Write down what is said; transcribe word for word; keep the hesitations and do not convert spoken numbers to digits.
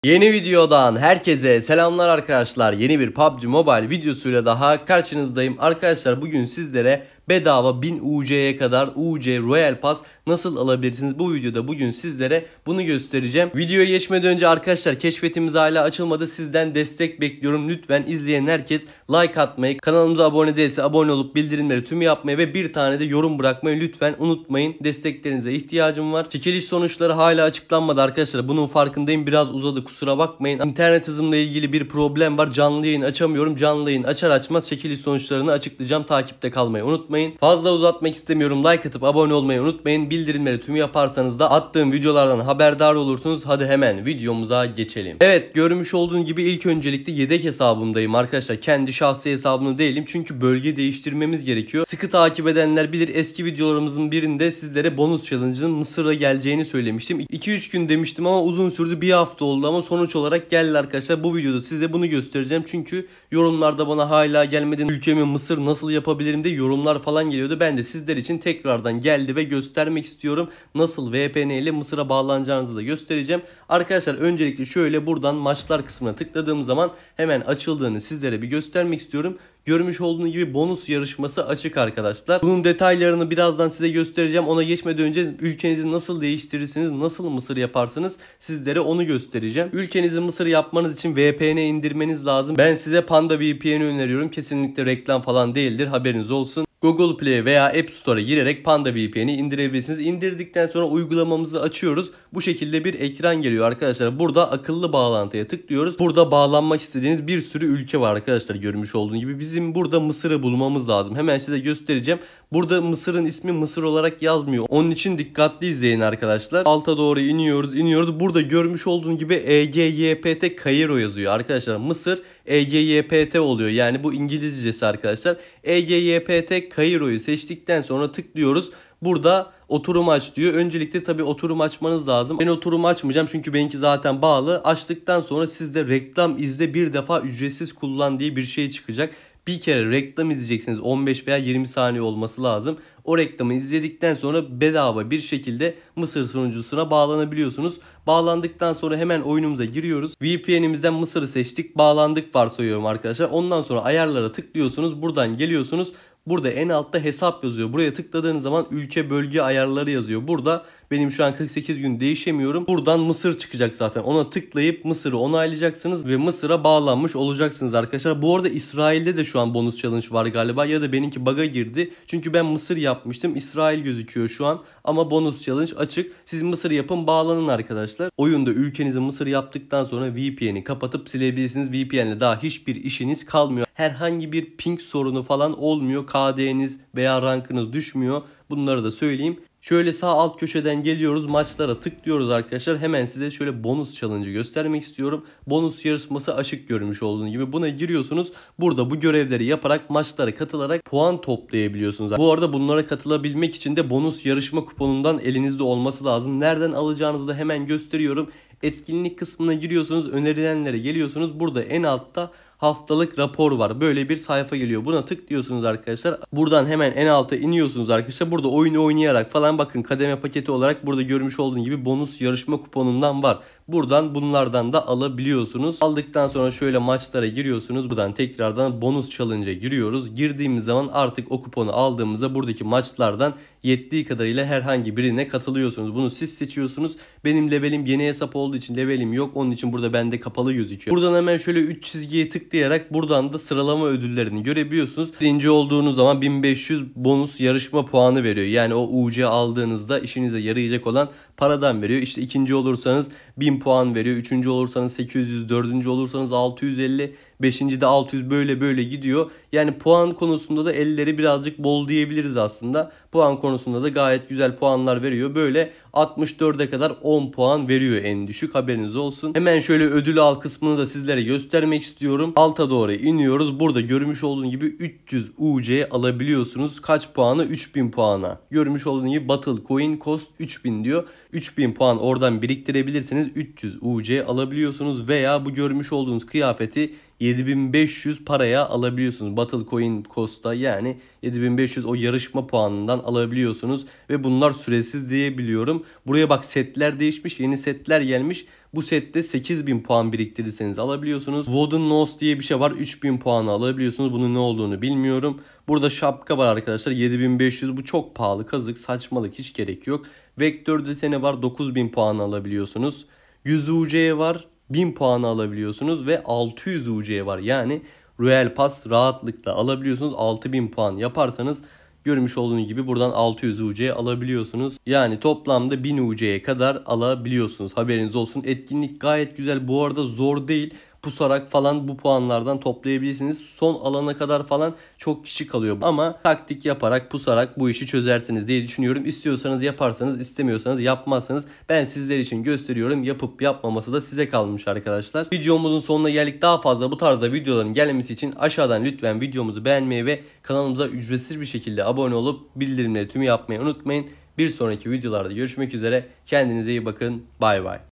Yeni videodan herkese selamlar arkadaşlar. Yeni bir P U B G Mobile videosuyla daha karşınızdayım. Arkadaşlar bugün sizlere bedava bin U C'ye kadar U C Royal Pass nasıl alabilirsiniz? Bu videoda bugün sizlere bunu göstereceğim. Videoya geçmeden önce arkadaşlar keşfetimiz hala açılmadı. Sizden destek bekliyorum. Lütfen izleyen herkes like atmayı, kanalımıza abone değilse abone olup bildirimleri tüm yapmayı ve bir tane de yorum bırakmayı lütfen unutmayın. Desteklerinize ihtiyacım var. Çekiliş sonuçları hala açıklanmadı arkadaşlar. Bunun farkındayım. Biraz uzadı, kusura bakmayın. İnternet hızımla ilgili bir problem var. Canlı yayın açamıyorum. Canlı yayın açar açmaz çekiliş sonuçlarını açıklayacağım. Takipte kalmayı unutmayın. Fazla uzatmak istemiyorum. Like atıp abone olmayı unutmayın. Bildirimleri tüm yaparsanız da attığım videolardan haberdar olursunuz. Hadi hemen videomuza geçelim. Evet, görmüş olduğunuz gibi ilk öncelikle yedek hesabımdayım arkadaşlar. Kendi şahsi hesabımda değilim. Çünkü bölge değiştirmemiz gerekiyor. Sıkı takip edenler bilir, eski videolarımızın birinde sizlere bonus challenge'ın Mısır'a geleceğini söylemiştim. iki üç gün demiştim ama uzun sürdü. Bir hafta oldu ama sonuç olarak geldi arkadaşlar. Bu videoda size bunu göstereceğim. Çünkü yorumlarda bana hala gelmedi, ülkemi Mısır nasıl yapabilirim diye yorumlar falan geliyordu. Ben de sizler için tekrardan geldi ve göstermek istiyorum. Nasıl V P N ile Mısır'a bağlanacağınızı da göstereceğim. Arkadaşlar öncelikle şöyle buradan maçlar kısmına tıkladığım zaman hemen açıldığını sizlere bir göstermek istiyorum. Görmüş olduğunuz gibi bonus yarışması açık arkadaşlar. Bunun detaylarını birazdan size göstereceğim. Ona geçmeden önce ülkenizi nasıl değiştirirsiniz, nasıl Mısır yaparsınız sizlere onu göstereceğim. Ülkenizi Mısır yapmanız için V P N indirmeniz lazım. Ben size Panda V P N'i öneriyorum. Kesinlikle reklam falan değildir, haberiniz olsun. Google Play veya App Store'a girerek Panda V P N'i indirebilirsiniz. İndirdikten sonra uygulamamızı açıyoruz. Bu şekilde bir ekran geliyor arkadaşlar. Burada akıllı bağlantıya tıklıyoruz. Burada bağlanmak istediğiniz bir sürü ülke var arkadaşlar, görmüş olduğunuz gibi. Bizim burada Mısır'ı bulmamız lazım. Hemen size göstereceğim. Burada Mısır'ın ismi Mısır olarak yazmıyor. Onun için dikkatli izleyin arkadaşlar. Alta doğru iniyoruz, iniyoruz. Burada görmüş olduğunuz gibi E G Y P T Kairo yazıyor arkadaşlar. Mısır E G Y P T oluyor. Yani bu İngilizcesi arkadaşlar. E G Y P T Kairo'yu seçtikten sonra tıklıyoruz. Burada oturum aç diyor. Öncelikle tabii oturum açmanız lazım. Ben oturum açmayacağım çünkü benimki zaten bağlı. Açtıktan sonra sizde reklam izle bir defa ücretsiz kullan diye bir şey çıkacak. Bir kere reklam izleyeceksiniz. on beş veya yirmi saniye olması lazım. O reklamı izledikten sonra bedava bir şekilde Mısır sunucusuna bağlanabiliyorsunuz. Bağlandıktan sonra hemen oyunumuza giriyoruz. V P N'imizden Mısır'ı seçtik. Bağlandık varsayıyorum arkadaşlar. Ondan sonra ayarlara tıklıyorsunuz. Buradan geliyorsunuz. Burada en altta hesap yazıyor. Buraya tıkladığınız zaman ülke bölge ayarları yazıyor. Burada benim şu an kırk sekiz gün değişemiyorum. Buradan Mısır çıkacak zaten. Ona tıklayıp Mısır'ı onaylayacaksınız ve Mısır'a bağlanmış olacaksınız arkadaşlar. Bu arada İsrail'de de şu an bonus challenge var galiba, ya da benimki bug'a girdi. Çünkü ben Mısır yapmıştım. İsrail gözüküyor şu an ama bonus challenge açık. Siz Mısır yapın, bağlanın arkadaşlar. Oyunda ülkenizi Mısır yaptıktan sonra V P N'i kapatıp silebilirsiniz. V P N'le daha hiçbir işiniz kalmıyor. Herhangi bir ping sorunu falan olmuyor. K D'niz veya rankınız düşmüyor. Bunları da söyleyeyim. Şöyle sağ alt köşeden geliyoruz, maçlara tıklıyoruz arkadaşlar. Hemen size şöyle bonus challenge'ı göstermek istiyorum. Bonus yarışması açık, görmüş olduğunuz gibi. Buna giriyorsunuz. Burada bu görevleri yaparak maçlara katılarak puan toplayabiliyorsunuz. Bu arada bunlara katılabilmek için de bonus yarışma kuponundan elinizde olması lazım. Nereden alacağınızı da hemen gösteriyorum. Etkinlik kısmına giriyorsunuz. Önerilenlere geliyorsunuz. Burada en altta haftalık rapor var. Böyle bir sayfa geliyor. Buna tıklıyorsunuz arkadaşlar. Buradan hemen en alta iniyorsunuz arkadaşlar. Burada oyunu oynayarak falan, bakın kademe paketi olarak burada görmüş olduğunuz gibi bonus yarışma kuponundan var. Buradan bunlardan da alabiliyorsunuz. Aldıktan sonra şöyle maçlara giriyorsunuz. Buradan tekrardan bonus challenge'a giriyoruz. Girdiğimiz zaman artık o kuponu aldığımızda buradaki maçlardan yettiği kadarıyla herhangi birine katılıyorsunuz. Bunu siz seçiyorsunuz. Benim levelim yeni hesap olduğu için levelim yok. Onun için burada bende kapalı gözüküyor. Buradan hemen şöyle üç çizgiye tıklayarak buradan da sıralama ödüllerini görebiliyorsunuz. Birinci olduğunuz zaman bin beş yüz bonus yarışma puanı veriyor. Yani o U C aldığınızda işinize yarayacak olan paradan veriyor. İşte ikinci olursanız bin puan veriyor. Üçüncü olursanız sekiz yüz, dördüncü olursanız altı yüz elli, beşinci de altı yüz, böyle böyle gidiyor. Yani puan konusunda da elleri birazcık bol diyebiliriz aslında. Puan konusunda da gayet güzel puanlar veriyor. Böyle altmış dörde kadar on puan veriyor en düşük, haberiniz olsun. Hemen şöyle ödül al kısmını da sizlere göstermek istiyorum. Alta doğru iniyoruz. Burada görmüş olduğunuz gibi üç yüz U C alabiliyorsunuz. Kaç puanı? üç bin puana. Görmüş olduğunuz gibi Battle Coin Cost üç bin diyor. üç bin puan oradan biriktirebilirsiniz. üç yüz U C alabiliyorsunuz veya bu görmüş olduğunuz kıyafeti yedi bin beş yüz paraya alabiliyorsunuz. Battle Coin Cost'a yani yedi bin beş yüz o yarışma puanından alabiliyorsunuz. Ve bunlar süresiz diye biliyorum. Buraya bak, setler değişmiş, yeni setler gelmiş. Bu sette sekiz bin puan biriktirirseniz alabiliyorsunuz. Wooden Nose diye bir şey var. üç bin puanı alabiliyorsunuz. Bunun ne olduğunu bilmiyorum. Burada şapka var arkadaşlar. yedi bin beş yüz, bu çok pahalı. Kazık, saçmalık, hiç gerek yok. Vektör deseni var. dokuz bin puanı alabiliyorsunuz. yüz U C var. bin puanı alabiliyorsunuz. Ve altı yüz U C var. Yani Royal Pass rahatlıkla alabiliyorsunuz. altı bin puan yaparsanız görmüş olduğunuz gibi buradan altı yüz U C alabiliyorsunuz. Yani toplamda bin U C'ye kadar alabiliyorsunuz. Haberiniz olsun. Etkinlik gayet güzel. Bu arada zor değil. Pusarak falan bu puanlardan toplayabilirsiniz. Son alana kadar falan çok kişi kalıyor. Ama taktik yaparak, pusarak bu işi çözersiniz diye düşünüyorum. İstiyorsanız yaparsanız, istemiyorsanız yapmazsanız ben sizler için gösteriyorum. Yapıp yapmaması da size kalmış arkadaşlar. Videomuzun sonuna geldik. Daha fazla bu tarzda videoların gelmesi için aşağıdan lütfen videomuzu beğenmeyi ve kanalımıza ücretsiz bir şekilde abone olup bildirimleri tümü yapmayı unutmayın. Bir sonraki videolarda görüşmek üzere. Kendinize iyi bakın. Bay bay.